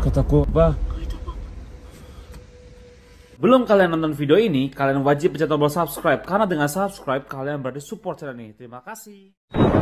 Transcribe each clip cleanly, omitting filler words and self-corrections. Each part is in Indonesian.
kataku apa? Belum kalian nonton video ini, kalian wajib pencet tombol subscribe. Karena dengan subscribe, kalian berarti support channel ini. Terima kasih.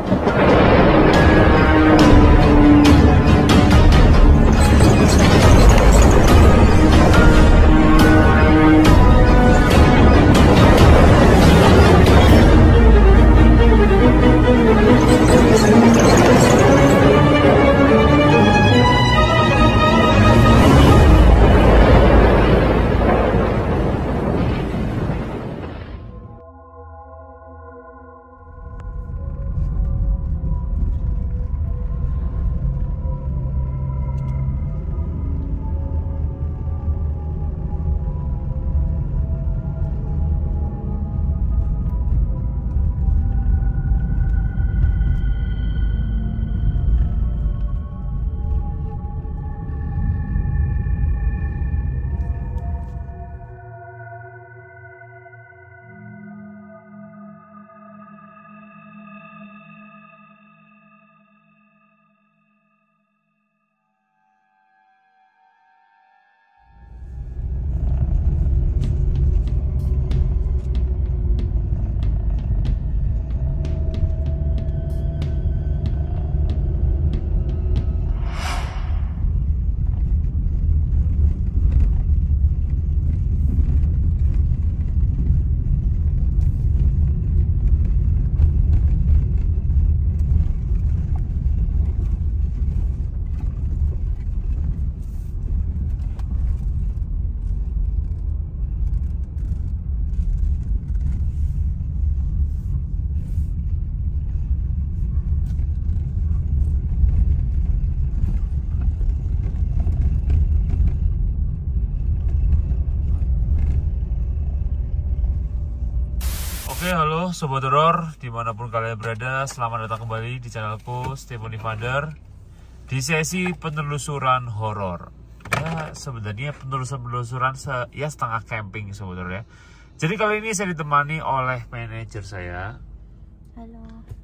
Oke, halo Sobat Horor, dimanapun kalian berada, selamat datang kembali di channelku Stephanie Vander di sesi penelusuran horor. Ya, sebenarnya penelusuran ya setengah camping Sobat Horor ya. Jadi kali ini saya ditemani oleh manajer saya. Halo.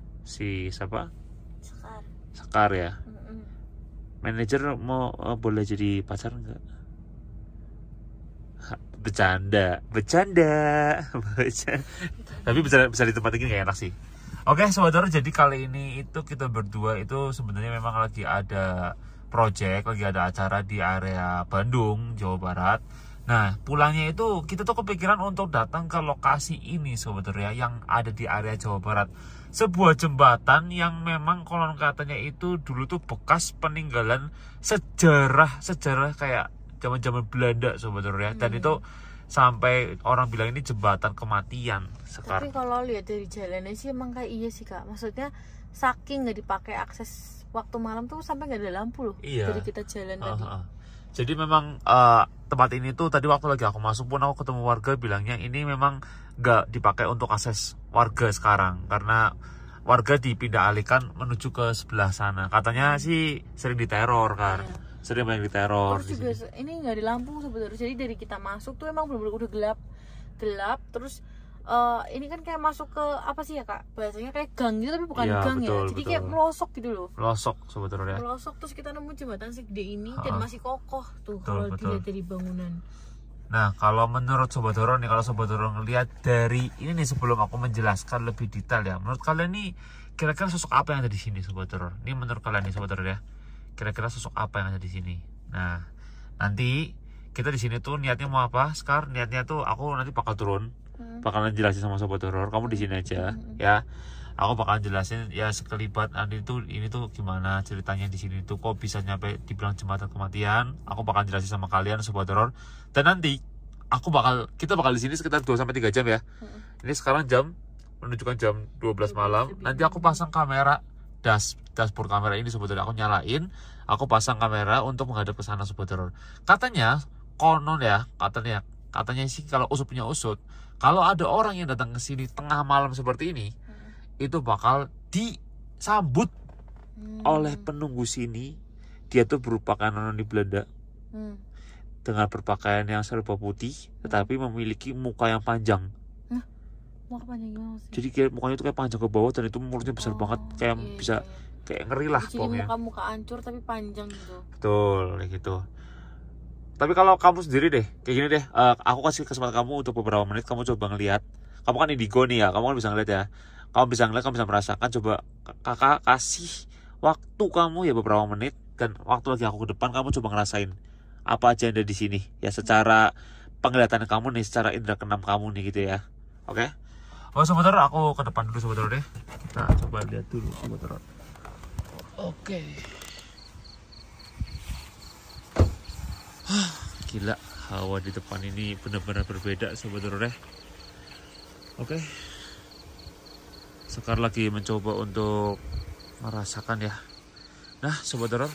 Si siapa? Sekar. Sekar ya. Manajer mau boleh jadi pacar enggak? Bercanda. Tapi bisa ditempatin kayak enak sih. Oke, saudara, jadi kali ini itu kita berdua itu sebenarnya memang lagi ada project, lagi ada acara di area Bandung, Jawa Barat. Nah, pulangnya itu kita tuh kepikiran untuk datang ke lokasi ini, saudara, yang ada di area Jawa Barat. Sebuah jembatan yang memang konon katanya itu dulu tuh bekas peninggalan sejarah kayak zaman-zaman Belanda, saudara ya. Dan itu sampai orang bilang ini jembatan kematian sekarang. Tapi kalau lihat dari jalannya sih emang kayak iya sih Kak. Maksudnya saking nggak dipakai akses waktu malam tuh sampai nggak ada lampu loh. Iya. Dari kita jalan tadi. Jadi memang tempat ini tuh tadi waktu lagi aku masuk pun aku ketemu warga bilangnya ini memang nggak dipakai untuk akses warga sekarang karena warga dipindah alihkan menuju ke sebelah sana. Katanya sih sering diteror kan. Iya. Sering banyak diteror. Terus juga ini nggak ada lampu sebetulnya. Jadi dari kita masuk tuh emang benar-benar udah gelap. Terus ini kan kayak masuk ke apa sih ya Kak? Bahasanya kayak gang gitu tapi bukan gang ya. Jadi betul. Kayak melosok gitu loh. Melosok sebetulnya. Melosok terus kita nemu jembatan segede ini dan masih kokoh tuh kalau dilihat dari bangunan. Nah, kalau menurut Sobat Horor nih, kalau Sobat Horor ngelihat dari ini nih sebelum aku menjelaskan lebih detail ya. Menurut kalian nih kira-kira sosok apa yang ada di sini Sobat Horor? Ini menurut kalian nih Sobat Horor ya. Kira-kira sosok apa yang ada di sini? Nah, nanti kita di sini tuh niatnya mau apa? Sekarang niatnya tuh aku nanti bakal turun, bakalan jelasin sama Sobat Horor. Kamu di sini aja, ya. Aku bakalan jelasin ya sekelibat nanti tuh ini tuh gimana ceritanya di sini tuh kok bisa nyampe dibilang jembatan kematian. Aku bakalan jelasin sama kalian Sobat Horor. Dan nanti kita bakal di sini sekitar 2-3 jam ya. Ini sekarang menunjukkan jam 12 malam. Nanti aku pasang kamera dashboard kamera ini Sobat Horor, aku nyalain, aku pasang kamera untuk menghadap ke sana Sobat Horor. Katanya konon ya, katanya sih kalau usut punya usut, kalau ada orang yang datang ke sini tengah malam seperti ini, itu bakal disambut oleh penunggu sini. Dia tuh berpakaian non di Belanda, dengan berpakaian yang serba putih, tetapi memiliki muka yang panjang. Jadi kayak mukanya tuh kayak panjang ke bawah dan itu mulutnya besar banget, kayak bisa kayak ngeri lah pokoknya. Jadi muka hancur tapi panjang gitu. Betul, kayak gitu. Tapi kalau kamu sendiri deh, kayak gini deh, aku kasih kesempatan kamu untuk beberapa menit, kamu coba ngelihat. Kamu kan indigo nih ya, kamu kan bisa ngeliat ya. Kamu bisa ngeliat, kamu bisa merasakan. Coba kakak kasih waktu kamu ya beberapa menit, dan waktu lagi aku ke depan, kamu coba ngerasain apa aja yang ada di sini ya, secara penglihatan kamu nih, secara indera keenam kamu nih gitu ya. Oke? Oh Sobat Horor, aku ke depan dulu Sobat Horor deh. Kita coba lihat dulu Sobat Horor. Oke. Gila, hawa di depan ini benar-benar berbeda Sobat Horor ya. Oke. Sekar lagi mencoba untuk merasakan ya. Nah Sobat Horor,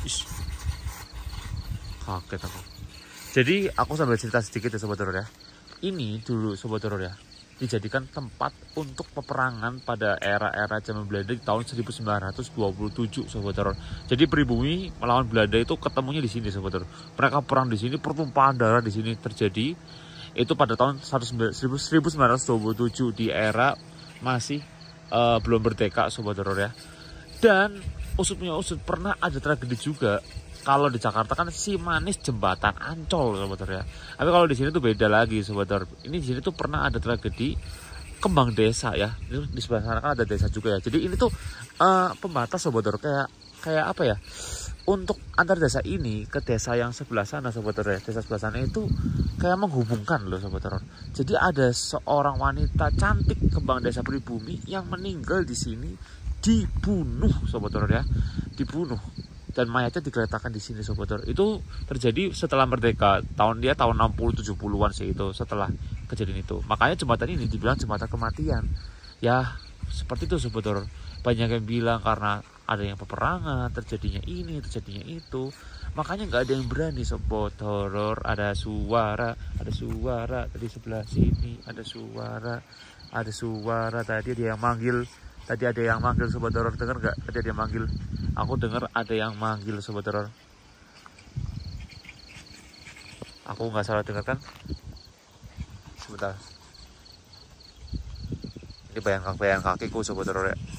kaget aku. Jadi aku sambil cerita sedikit ya Sobat Horor ya. Ini dulu Sobat Horor ya, dijadikan tempat untuk peperangan pada era-era zaman Belanda di tahun 1927 Sobat Horor. Jadi pribumi melawan Belanda itu ketemunya di sini Sobat Horor. Mereka perang di sini, pertumpahan darah di sini terjadi. Itu pada tahun 1927 di era masih belum merdeka Sobat Horor ya. Dan usutnya usut, pernah ada tragedi juga. Kalau di Jakarta kan si manis jembatan Ancol Sobat Horor ya. Tapi kalau di sini tuh beda lagi Sobat Horor. Ini di sini tuh pernah ada tragedi kembang desa ya. Ini di sebelah sana kan ada desa juga ya. Jadi ini tuh pembatas Sobat Horor, kayak apa ya? Untuk antar desa ini ke desa yang sebelah sana Sobat Horor ya. Desa sebelah sana itu kayak menghubungkan loh Sobat Horor. Jadi ada seorang wanita cantik kembang desa pribumi yang meninggal di sini, dibunuh Sobat Horor ya. Dibunuh. Dan mayatnya digeletakkan di sini Sobat Horor. Itu terjadi setelah merdeka, tahun 60-70-an sih itu, setelah kejadian itu. Makanya jembatan ini dibilang jembatan kematian. Ya, seperti itu Sobat Horor. Banyak yang bilang karena ada yang peperangan, terjadinya ini, terjadinya itu. Makanya nggak ada yang berani Sobat Horor. Ada suara tadi sebelah sini, ada suara tadi ada yang manggil. Tadi ada yang manggil Sobat Horor, dengar nggak? Tadi ada yang manggil. Aku dengar ada yang manggil Sobat Horor. Aku nggak salah dengar kan? Sebentar. Ini bayangan kakiku Sobat Horor ya.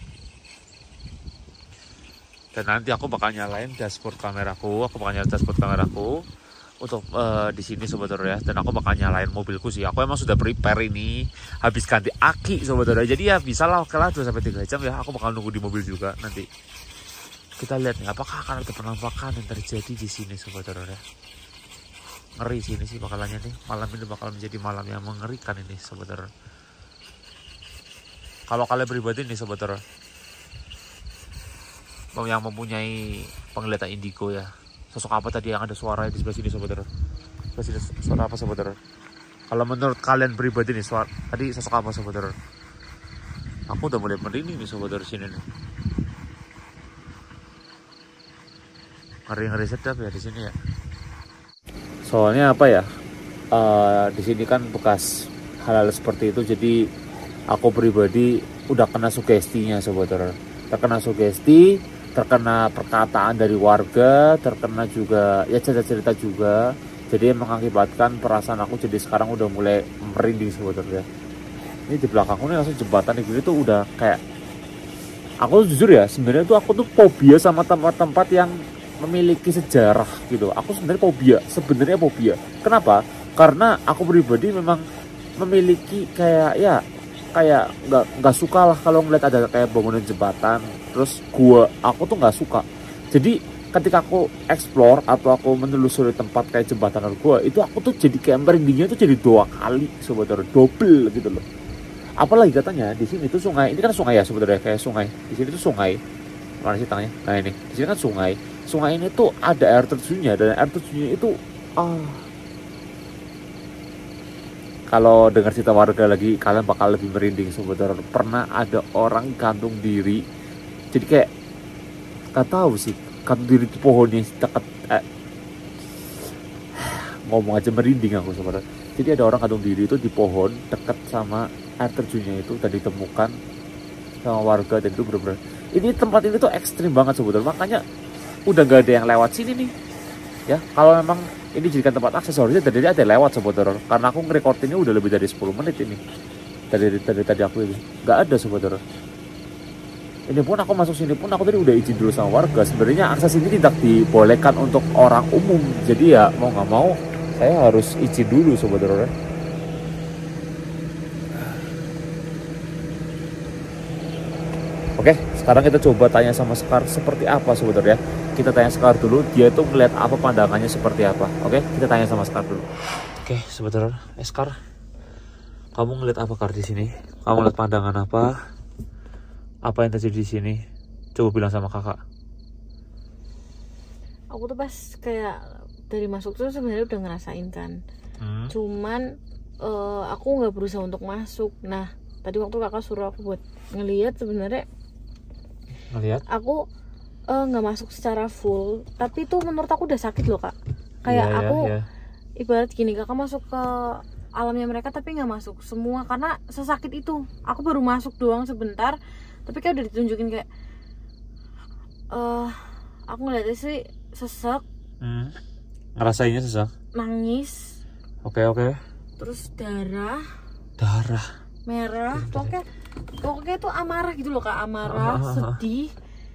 Dan nanti aku bakal nyalain dashboard kameraku. Untuk di sini Sobat Horor ya. Dan aku bakal nyalain mobilku sih. Aku emang sudah prepare ini, habis ganti aki Sobat Horor. Jadi ya bisa lah, oke lah 2-3 jam ya. Aku bakal nunggu di mobil juga nanti. Kita lihat nih apakah akan ada penampakan yang terjadi di sini Sobat Horor ya. Ngeri sih ini sih bakalannya nih. Malam ini bakal menjadi malam yang mengerikan ini Sobat Horor. Kalau kalian pribadi nih Sobat Horor, yang mempunyai penglihatan indigo ya, sosok apa tadi yang ada suara di sebelah sini Sobat Horor? Suara apa Sobat Horor? Kalau menurut kalian pribadi nih, tadi sosok apa Sobat Horor? Aku udah mulai merinding nih Sobat Horor sini nih. Ngeri-ngeri sedap ya di sini ya. Soalnya apa ya? Di sini kan bekas hal-hal seperti itu, jadi aku pribadi udah kena sugestinya Sobat Horor. Terkena sugesti, terkena perkataan dari warga, terkena juga ya cerita-cerita juga. Jadi mengakibatkan perasaan aku jadi sekarang udah mulai merinding Sobat Horor ya. Ini di belakangku nih langsung jembatan ini tuh udah kayak, aku jujur ya, sebenarnya tuh aku tuh fobia sama tempat-tempat yang memiliki sejarah gitu. Aku sebenarnya fobia. Kenapa? Karena aku pribadi memang memiliki kayak nggak suka lah kalau ngeliat ada kayak bangunan jembatan, terus aku tuh nggak suka. Jadi ketika aku explore atau aku menelusuri tempat kayak jembatan atau gua, itu aku tuh jadi kayak merindingnya tuh jadi 2 kali Sobat Horor, double gitu loh. Apalagi katanya di sini tuh sungai, ini kan sungai ya Sobat Horor, kayak sungai. Di sini tuh sungai. Mana sih tangannya? Nah ini, di sini kan sungai. Sungai ini tuh ada air terjunnya, dan air terjunnya itu kalau dengar cerita warga lagi, kalian bakal lebih merinding Sobat Horor. Pernah ada orang gantung diri, jadi kayak gak tahu sih, gantung diri di pohonnya dekat, ngomong aja merinding aku Sobat Horor. Jadi ada orang gantung diri itu di pohon dekat sama air terjunnya itu, dan ditemukan sama warga, dan itu bener-bener, ini tempat ini tuh ekstrim banget Sobat Horor. Makanya udah gak ada yang lewat sini nih ya. Kalau memang ini jadikan tempat aksesorisnya, tadi ada lewat Sobat Horor, karena aku nge-record ini udah lebih dari 10 menit ini. Tadi aku ini gak ada Sobat Horor. Ini pun aku masuk sini pun aku tadi udah izin dulu sama warga. Sebenarnya akses ini tidak dibolehkan untuk orang umum. Jadi ya mau nggak mau saya harus izin dulu Sobat Horor. Oke, sekarang kita coba tanya sama Sekar seperti apa Sobat Horor ya. Kita tanya Sekar dulu, dia tuh ngeliat apa pandangannya seperti apa. Oke, kita tanya sama Sekar dulu. Oke, Sobat Horor, Sekar, kamu ngeliat apa Kar di sini? Kamu ngeliat pandangan apa? Apa yang terjadi di sini? Coba bilang sama kakak. Aku tuh pas kayak dari masuk tuh sebenarnya udah ngerasain kan. Cuman aku nggak berusaha untuk masuk. Nah, tadi waktu kakak suruh aku buat ngelihat sebenarnya. Ngelihat? Aku nggak masuk secara full, tapi tuh menurut aku udah sakit loh kak. Kayak aku ibarat gini, kakak masuk ke alamnya mereka tapi nggak masuk semua karena sesakit itu. Aku baru masuk doang sebentar. Tapi kayak udah ditunjukin kayak aku ngeliatnya sih sesek. Ngerasainnya sesek? Nangis. Oke. Terus darah merah. Pokoknya tuh amarah gitu loh kak. Amarah, sedih,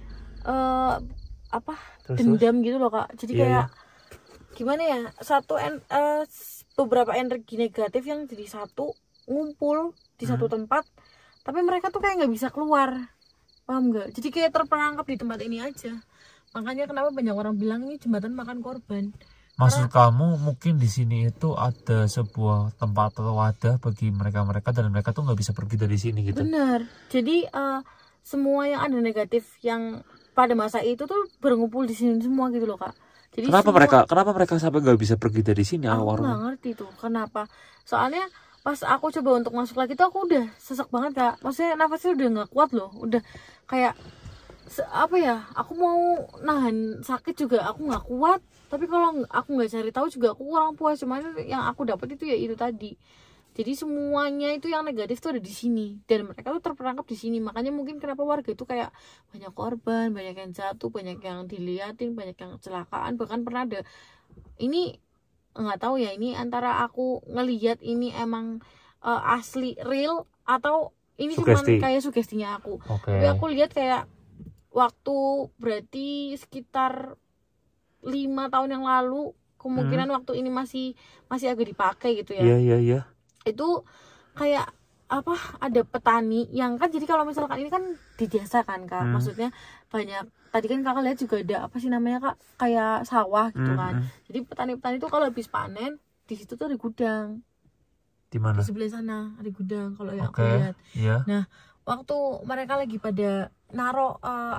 dendam gitu loh kak. Jadi kayak gimana ya, beberapa energi negatif yang jadi satu ngumpul di satu tempat. Tapi mereka tuh kayak nggak bisa keluar, paham nggak? Jadi kayak terperangkap di tempat ini aja. Makanya kenapa banyak orang bilang ini jembatan makan korban. Maksud kamu mungkin di sini itu ada sebuah tempat atau wadah bagi mereka dan mereka tuh nggak bisa pergi dari sini gitu. Bener. Jadi semua yang ada negatif yang pada masa itu tuh berkumpul di sini semua gitu loh kak. Jadi kenapa mereka sampai nggak bisa pergi dari sini? Aku nggak ngerti tuh kenapa. Soalnya pas aku coba untuk masuk lagi tuh aku udah sesek banget kak. Maksudnya nafasnya udah nggak kuat loh. Udah kayak aku mau nahan sakit juga aku nggak kuat. Tapi kalau aku nggak cari tahu juga aku kurang puas. Cuman yang aku dapat itu ya itu tadi. Jadi semuanya itu yang negatif tuh ada di sini dan mereka tuh terperangkap di sini. Makanya mungkin kenapa warga itu kayak banyak korban, banyak yang jatuh, banyak yang diliatin, banyak yang kecelakaan. Bahkan pernah ada ini nggak tahu ya, ini antara aku ngelihat ini emang asli real atau ini cuma kayak sugestinya aku. Tapi aku lihat kayak waktu berarti sekitar 5 tahun yang lalu kemungkinan waktu ini masih agak dipakai gitu ya. Iya. Itu kayak ada petani yang kan, jadi kalau misalkan ini kan di desa kan kak, maksudnya banyak, tadi kan kakak lihat juga ada apa sih namanya kak, kayak sawah gitu kan. Jadi petani-petani itu kalau habis panen di situ tuh ada gudang. Di mana? Di sebelah sana ada gudang kalau yang aku lihat. Nah waktu mereka lagi pada naro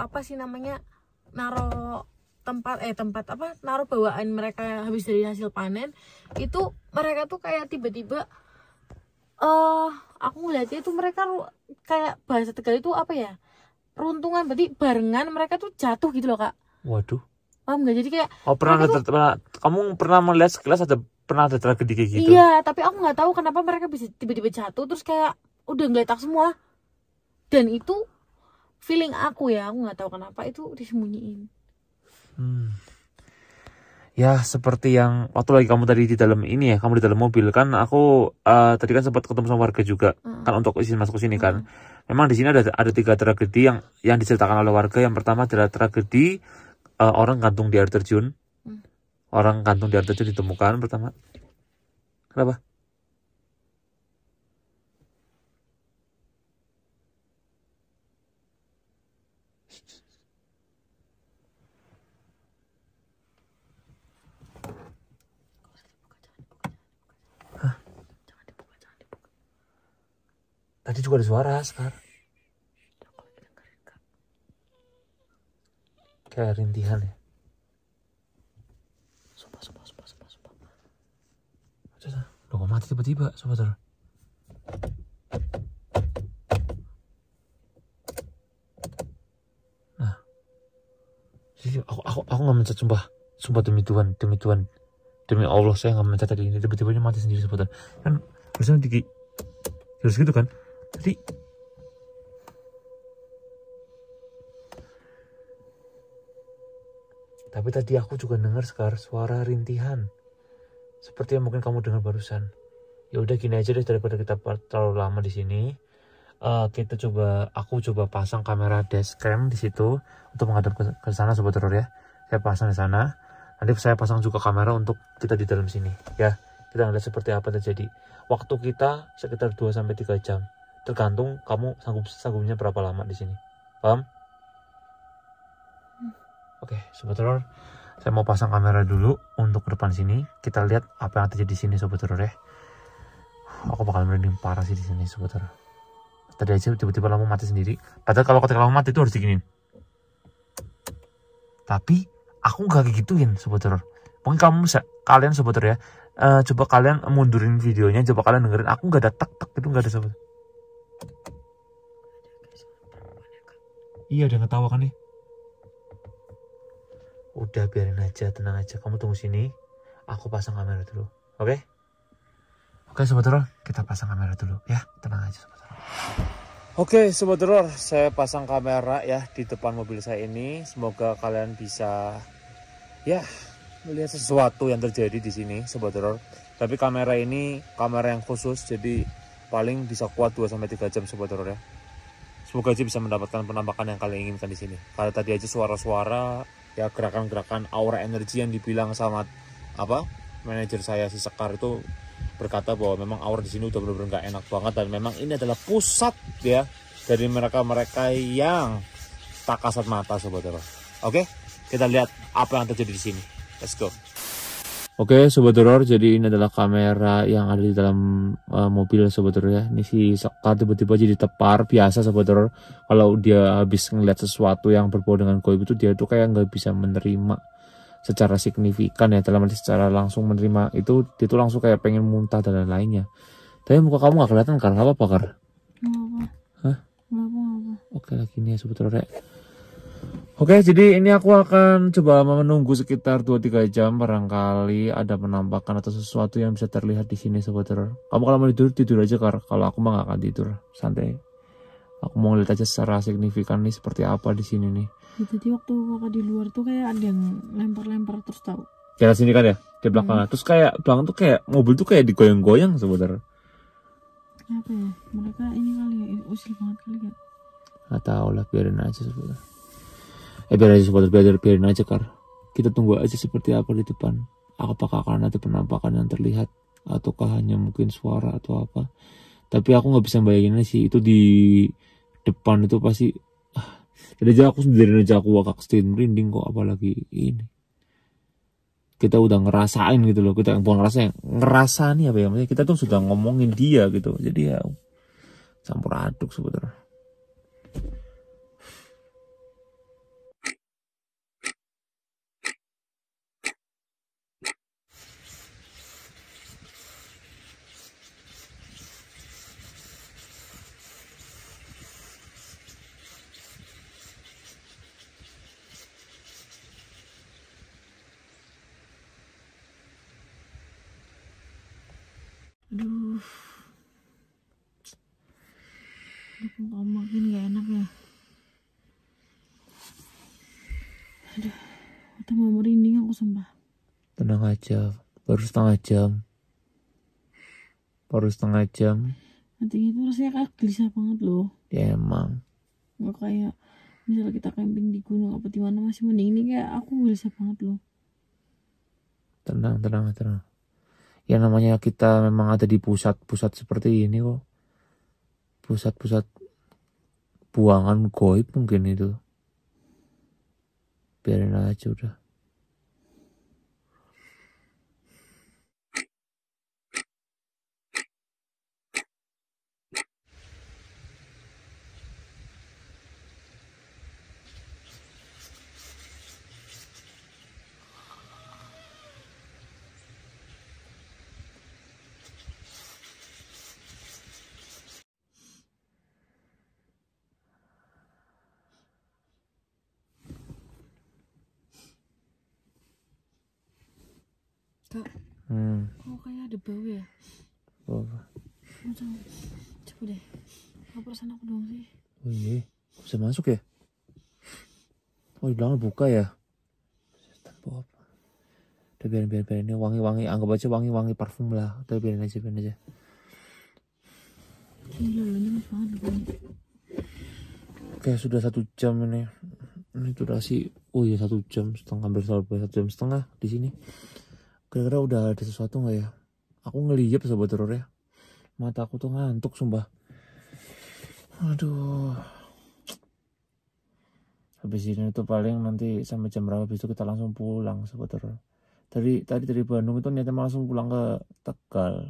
naruh bawaan mereka habis dari hasil panen itu, mereka tuh kayak tiba-tiba aku ngeliatnya itu mereka kayak bahasa Tegal itu runtungan, berarti barengan mereka tuh jatuh gitu loh kak. Waduh, paham nggak? Jadi kayak kamu pernah melihat sekilas pernah ada tragedi kayak gitu? Iya, tapi aku nggak tahu kenapa mereka bisa tiba-tiba jatuh terus kayak udah ngeletak semua. Dan itu feeling aku nggak tahu kenapa itu disembunyiin. Ya seperti yang waktu lagi kamu tadi di dalam ini ya, kamu di dalam mobil kan, aku tadi kan sempat ketemu sama warga juga kan untuk izin masuk ke sini kan. Memang di sini ada 3 tragedi yang diceritakan oleh warga. Yang pertama adalah tragedi orang gantung di air terjun. Orang gantung di air terjun ditemukan pertama. Kenapa? Tadi juga ada suara sekarang. Kayak rintihan ya. Sumpah. Loh kok mati tiba-tiba, sobat. Nah. Jadi aku nggak mencet, sumpah demi Tuhan. Demi Allah saya nggak mencet tadi ini. Tiba-tiba mati sendiri, sobat. Kan harusnya harus gitu kan. Tapi tadi aku juga dengar suara rintihan. Seperti yang mungkin kamu dengar barusan. Ya udah gini aja deh, daripada kita terlalu lama di sini. aku coba pasang kamera dashcam di situ untuk menghadap ke sana sobat horor ya. Saya pasang di sana. Nanti saya pasang juga kamera untuk kita di dalam sini ya. Kita ngeliat seperti apa terjadi. Waktu kita sekitar 2-3 jam. Tergantung kamu sanggupnya berapa lama di sini. Paham? Oke, sobat horor. Saya mau pasang kamera dulu untuk ke depan sini. Kita lihat apa yang terjadi di sini sobat horor ya. Aku bakal merinding parah sih di sini sobat horor. Tadi aja tiba-tiba lampu mati sendiri. Padahal kalau ketika lampu mati itu harus diginin. Tapi aku nggak kayak gituin sobat horor. Mungkin kalian sobat horor ya. Coba kalian mundurin videonya. Coba kalian dengerin. Aku nggak ada tek-tek itu, nggak ada sobat. Iya, ada yang ketawa kan nih. Udah biarin aja, tenang aja. Kamu tunggu sini. Aku pasang kamera dulu. Oke? Oke sobat horor, kita pasang kamera dulu ya. Tenang aja sobat horor. Oke sobat horor, saya pasang kamera ya di depan mobil saya ini. Semoga kalian bisa ya melihat sesuatu yang terjadi di sini sobat horor. Tapi kamera ini kamera yang khusus, jadi paling bisa kuat 2-3 jam sobat horor ya. Semoga aja bisa mendapatkan penampakan yang kalian inginkan di sini. Kalau tadi aja suara-suara ya, gerakan-gerakan aura energi yang dibilang sama manajer saya si Sekar itu berkata bahwa memang aura di sini udah benar-benar nggak enak banget, dan memang ini adalah pusat ya dari mereka yang tak kasat mata sobat horor. Oke, kita lihat apa yang terjadi di sini. Let's go. Oke sobat horor, jadi ini adalah kamera yang ada di dalam mobil sobat horor ya. Ini si Sekar tiba-tiba jadi tepar biasa sobat horor. Kalau dia habis ngeliat sesuatu yang berbau dengan goib itu, dia tuh kayak nggak bisa menerima secara signifikan ya, dalam arti secara langsung menerima itu, dia tuh langsung kayak pengen muntah dan lain-lainnya. Tapi muka kamu nggak kelihatan Kar, apa Kar? Hah? Oke, lagi ini ya sobat horor ya. Oke, jadi ini aku akan coba menunggu sekitar 2-3 jam, barangkali ada penampakan atau sesuatu yang bisa terlihat di sini sobat horor. Kamu kalau mau tidur aja Kar, kalau aku mah gak akan tidur, santai. Aku mau lihat aja secara signifikan nih seperti apa di sini nih. Ya, jadi waktu kakak di luar tuh kayak ada yang lempar-lempar terus tahu. Kayak sini kan ya, di belakang. Terus kayak belakang tuh kayak mobil tuh kayak digoyang-goyang sobat horor. Apa ya? Mereka ini kali ya, usil banget kali ya. Gak tau lah, biarin aja sobat horor. Biarin aja sobat horor, biarin aja Kar. Kita tunggu aja seperti apa di depan. Apakah akan ada penampakan yang terlihat, ataukah hanya mungkin suara atau apa. Tapi aku nggak bisa bayangin sih itu di depan itu pasti. Jadi aja aku sendiri aja aku agak sedikit merinding kok, apalagi ini. Kita udah ngerasain gitu loh, kita bukan ngerasa nih apa ya, maksudnya kita tuh sudah ngomongin dia gitu. Jadi ya campur aduk sebetulnya. Aduh, kok makin gak enak ya. Aduh, udah mau merinding aku sumpah. Tenang aja, baru setengah jam. Nanti itu rasanya kayak gelisah banget loh. Ya emang. Nggak kayak misalnya kita camping di gunung apa di mana, masih mending. Ini kayak aku gelisah banget loh. Tenang. Ya namanya kita memang ada di pusat-pusat seperti ini kok. Pusat-pusat buangan goib mungkin itu. Biarin aja udah. Kak, kok kayak ada bau ya? Apa? Coba deh, apa perasaan aku dong sih? Oh iya, bisa masuk ya? Oh di belakang buka ya? Tanpa apa? Udah biarin ini wangi-wangi, anggap aja wangi-wangi parfum lah. Udah biarin aja. Oke, sudah 1 jam ini. Ini durasi, oh iya 1 jam setengah, hampir 1 jam setengah di sini. Kira-kira udah ada sesuatu nggak ya? Aku ngeliyep sobat teror ya. Mata aku tuh ngantuk sumpah. Aduh. Habis ini tuh paling nanti sampai jam berapa, habis itu kita langsung pulang sobat teror. Tadi dari Bandung itu niatnya langsung pulang ke Tegal.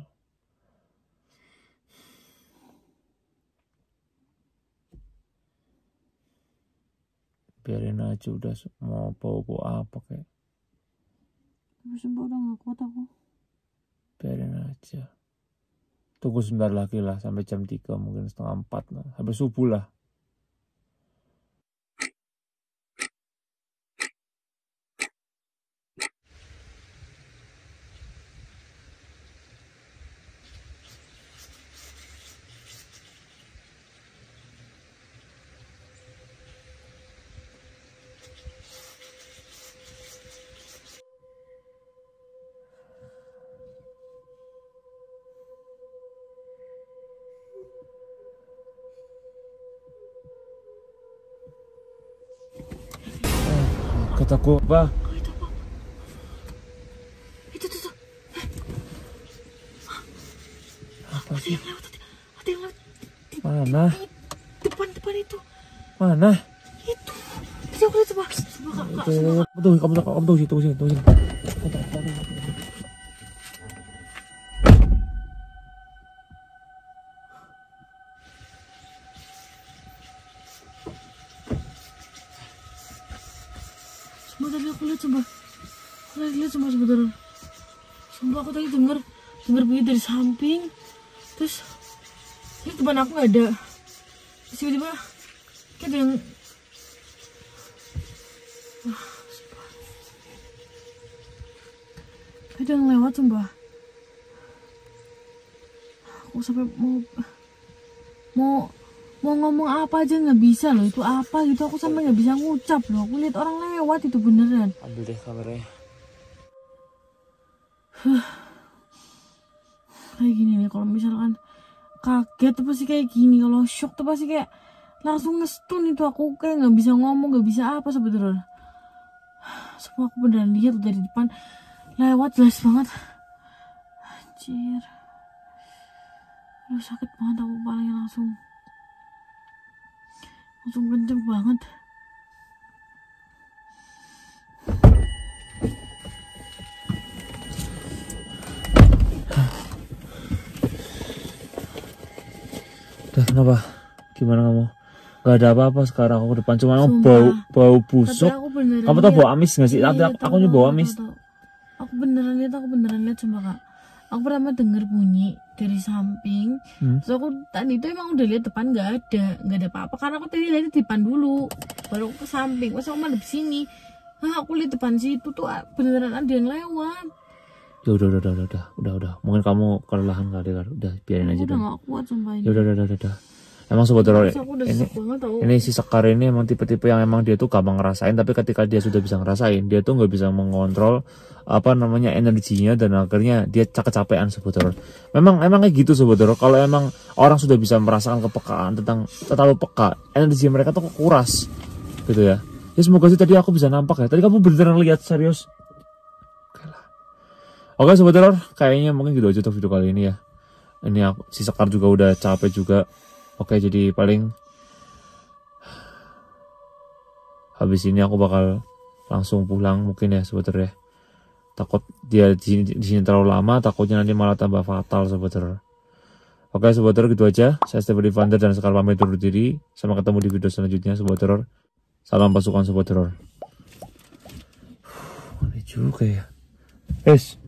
Biarin aja, udah mau bawa apa kayak. Sumpah udah gak kuat aku. Biarin aja. Tunggu sebentar lagi lah, sampai jam 3 mungkin setengah 4 lah. Habis subuh lah. Kataku apa? Oh, itu apa? Itu tuh. Apa sih? Ada yang lewat. Mana? Depan itu. Mana? Itu. Tadi aku lihat coba. Kamu tunggu sini. Tadi aku lihat coba. Sebentar. Sumpah aku tadi denger bunyi dari samping. Terus ini depan aku nggak ada. Terus tiba-tiba kayak ada yang lewat sumpah. Aku sampai mau ngomong apa aja nggak bisa loh, itu apa gitu, aku sampai nggak bisa ngucap loh. Aku lihat orang lewat itu beneran. Ambil deh kameranya. Kayak gini nih, kalau misalkan kaget tuh pasti kayak gini, kalau shock tuh pasti kayak langsung ngestun itu. Aku kayak nggak bisa ngomong, nggak bisa apa sebetulnya. Semua aku beneran lihat dari depan lewat, jelas banget. Anjir, sakit banget aku kepalanya, langsung kenceng banget. Udah, kenapa? Gimana kamu? Gak ada apa-apa sekarang, aku depan cuma bau busuk. Kamu tau bau amis gak sih? Iya, aku juga bau amis. Aku beneran lihat sumpah Kak. Aku pertama denger bunyi dari samping. Terus aku tadi itu emang udah lihat depan nggak ada apa-apa, karena aku tadi lihat di depan dulu, baru aku ke samping. Pas aku madep sini, aku lihat depan situ tuh beneran ada yang lewat. Ya udah. Mungkin kamu kelelahan kali, udah biarin aja. Udah nggak kuat sumpah ini. Ya udah. Emang sobat teror ini si Sekar ini emang tipe-tipe yang emang dia tuh gampang ngerasain, tapi ketika dia sudah bisa ngerasain, dia tuh nggak bisa mengontrol energinya, dan akhirnya dia kecapean sobat teror. Memang kayak gitu sobat teror. Kalau emang orang sudah bisa merasakan kepekaan, terlalu peka, energi mereka tuh kuras gitu ya. Ya semoga sih tadi aku bisa nampak ya. Tadi kamu beneran lihat serius. Oke sobat teror, kayaknya mungkin gitu aja untuk video kali ini ya. Ini si Sekar juga udah capek juga. Oke, jadi paling habis ini aku bakal langsung pulang mungkin ya sobat teror ya. Takut dia di sini terlalu lama, takutnya nanti malah tambah fatal sobat teror. Oke sobat teror, gitu aja. Saya Stephen Vander dan Sekar pamit undur diri. Sampai ketemu di video selanjutnya sobat teror. Salam pasukan sobat teror. Ini juga ya.